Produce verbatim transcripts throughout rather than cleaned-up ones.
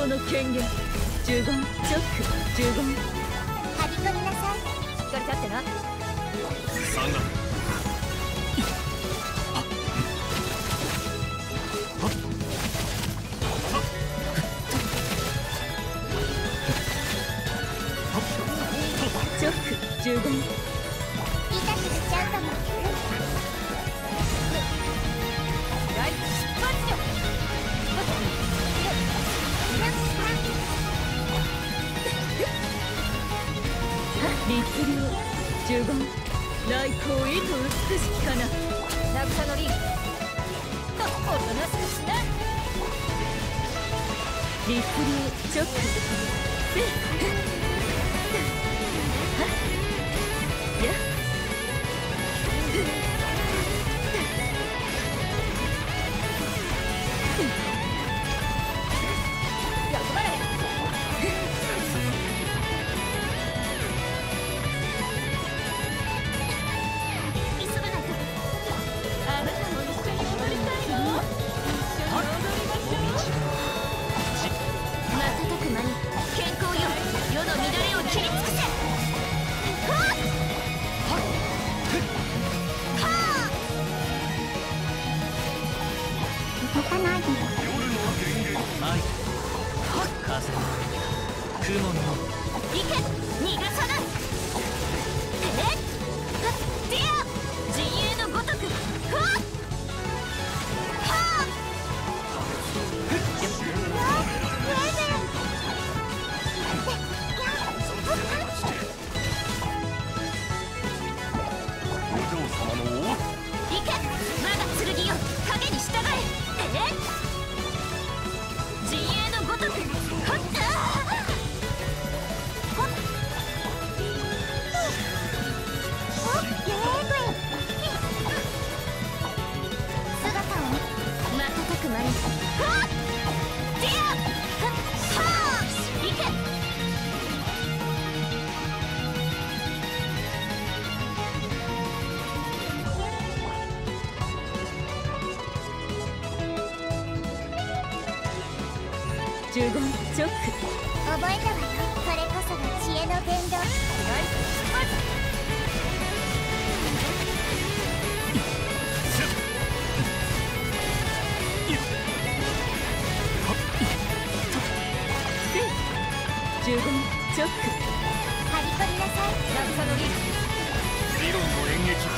の権限。呪言チョック呪言。 はびこりなさい。しっかり立ってな。 サンガチョック呪言。 痛くしちゃうかも。 ライト出発よ。律令呪言。来光意図美しきかな。 渚のリンとおとなしくしな。 律令チョックせっやっ頑張れ。急がないと。 あなたも一緒に踊りたいの？一緒に踊りましょう。 瞬く間に健康よ世の乱れを切り尽くせ。はっ動かないで。 夜の源源愛風雲の行け逃がさない。えっはっディア陣営のごとく。はっはっお嬢様の王。 行け我が剣よ影に従え。えっ陣営のごとく。はっあーはっおっゲーム姿を見瞬く間に。はっディアはっはー行け。 呪言チョック。 覚えたわよ。それこそが知恵の伝道。ライト出発。 呪言チョック。 はびこりなさい。渚のリン理論の演劇。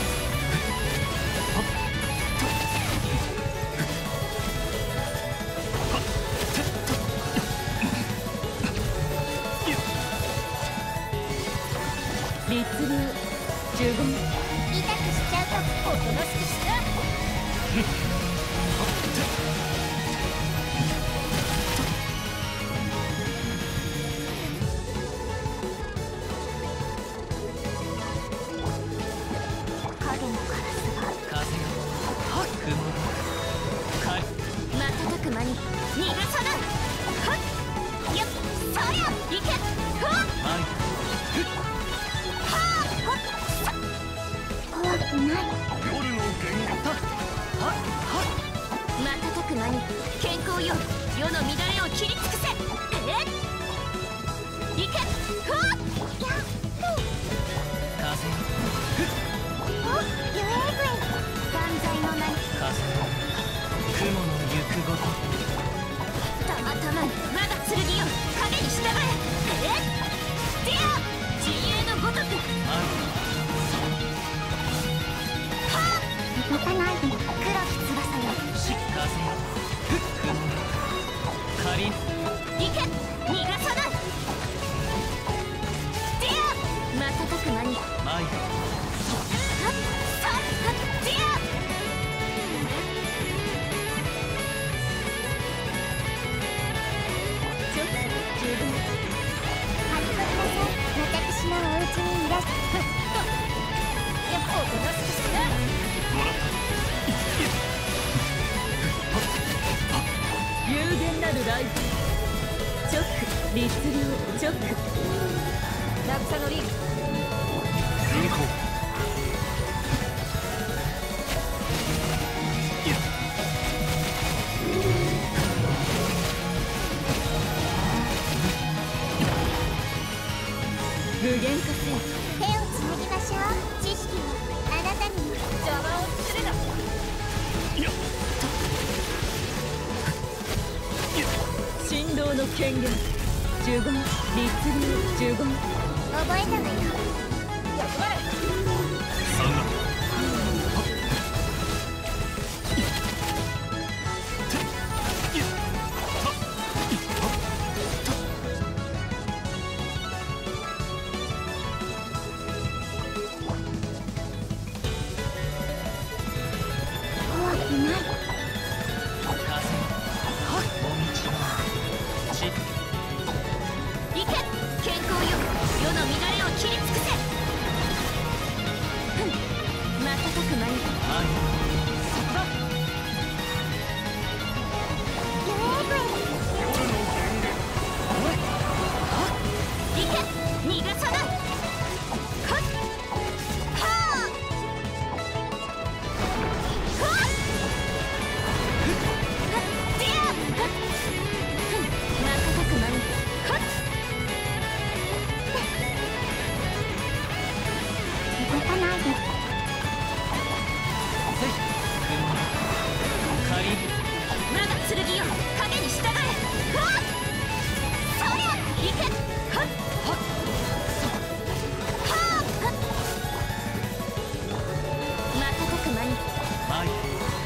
律令呪言。 痛くしちゃうとおとなしくしな。影のガラスが風雲の海瞬く間に逃がさない。はっよっそりゃ行け。はっ愛はっはっさ怖くない。 夜の源源。 瞬く間に健康よ世の乱れを切り尽くせ。えっ行け。はっやっ風おユエーグエ万歳の名に。 風雲の行くごとたまたま我が剣よ影に従え。えっディア陣営のごとく。 愛はっ動かないで。黒き翼よし風雲の仮行け逃がさない。ディア瞬く間に。はっ愛さっはっディアチョック呪言。 はびこりなさい。私のお家にいらっしゃっやっぱおとなしくしな。 もらった。 有限なるライフ。チョック律令チョック。渚のリン運行。 の権限呪言律流呪言覚えたわよ。 頑張れさんが怖くない。 行け健康よ世の乱れを切り尽くせふん瞬く間にそこだレーブン夜の権限行け逃がさないはっはあはっディアふん瞬く間にはっ動かないで。 まだ剣よ影に従えはっそりゃ行けはっはっはっ瞬く間に前へ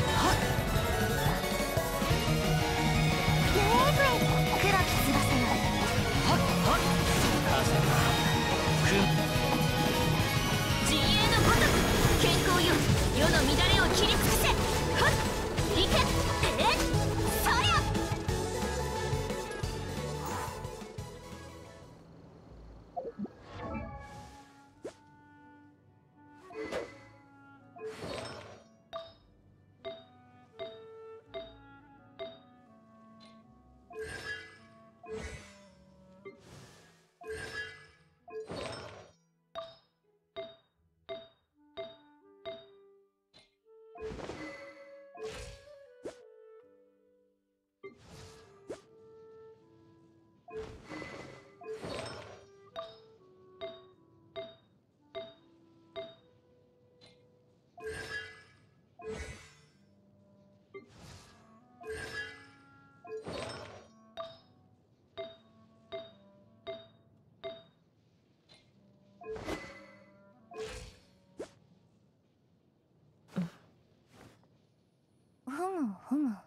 レーブン黒き翼よ。 風く自衛のごとく健康よ世の乱れを切り尽くせはっ行けえっそりゃふむふむ。